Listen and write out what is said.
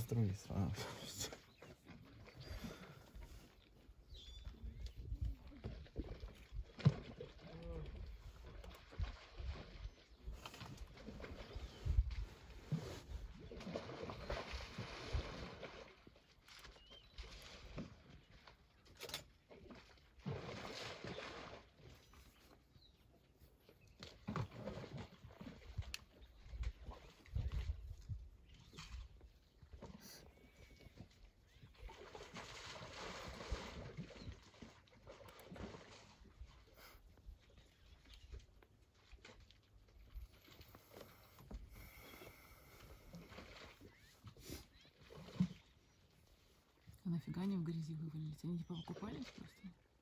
устройство. А нафига они в грязи вывалились? Они типа покупались просто?